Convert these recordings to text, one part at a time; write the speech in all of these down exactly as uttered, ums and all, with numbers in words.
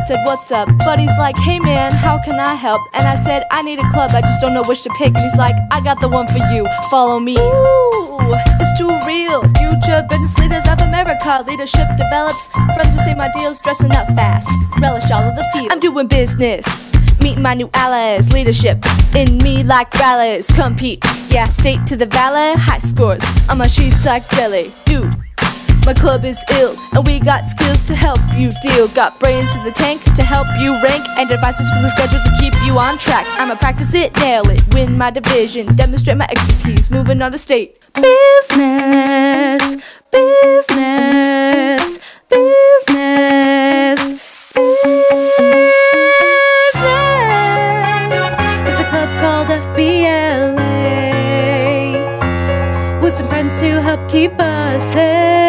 said, what's up? Buddy's like, hey man, how can I help? And I said, I need a club, I just don't know which to pick. And he's like, I got the one for you, follow me. Ooh, it's too real. Future business leaders of America. Leadership develops, friends will say my deals, dressing up fast, relish all of the feels. I'm doing business, meeting my new allies. Leadership in me like rallies. Compete, yeah, state to the valley. High scores on my sheets like jelly. Dude, my club is ill, and we got skills to help you deal. Got brains in the tank to help you rank, and advisors with the schedule to keep you on track. I'ma practice it, nail it, win my division, demonstrate my expertise, moving on to state. Business, business, business, business. It's a club called F B L A, with some friends to help keep us safe.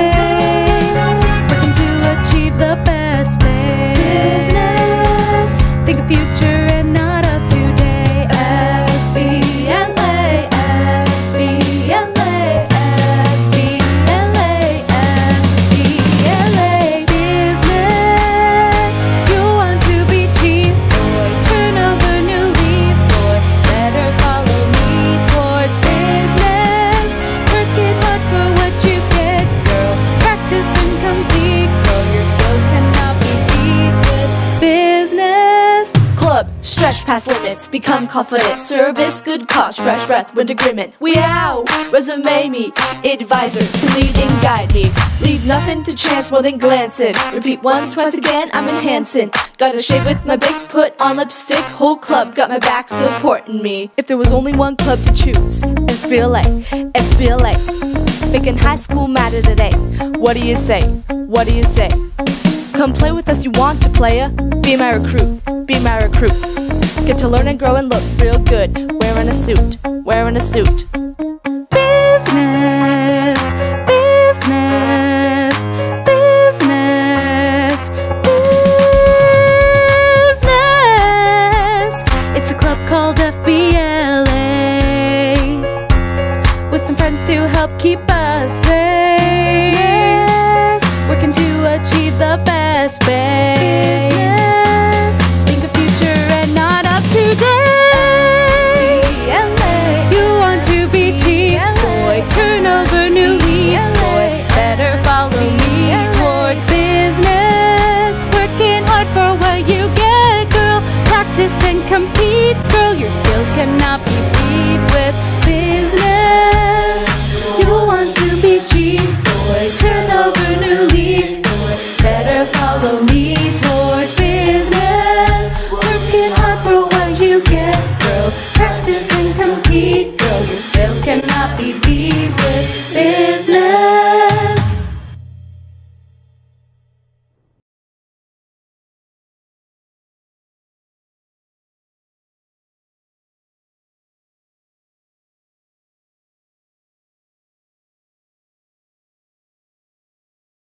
The best business. Think of future and not of today. F B L A, F B L A, F B L A, F B L A. Business. You want to be chief, boy. Turn over new leaf, boy. Better follow me towards business. Working hard for what you get, girl. Practice and compete, girl. Your cannot be beat with business. Club, stretch past limits, become confident. Service, good cause, fresh breath, wind agreement. We out, resume me, advisor, can lead and guide me. Leave nothing to chance more than glancing. Repeat once, twice again, I'm enhancing. Got a shave with my big, put on lipstick. Whole club got my back supporting me. If there was only one club to choose, F B L A, F B L A. Making high school matter today. What do you say? What do you say? Come play with us, you want to, playa? Be my recruit, be my recruit. Get to learn and grow and look real good. Wearing a suit, wearing a suit. Business, business, business, business. It's a club called F B L A, with some friends to help keep us safe. Working to achieve the best business. Think of future and not of today. F B L A. You want to be chief, boy. Turn over new leaf, boy. Better follow me towards business. Working hard for what you get, girl. Practice and compete, girl. Your skills cannot be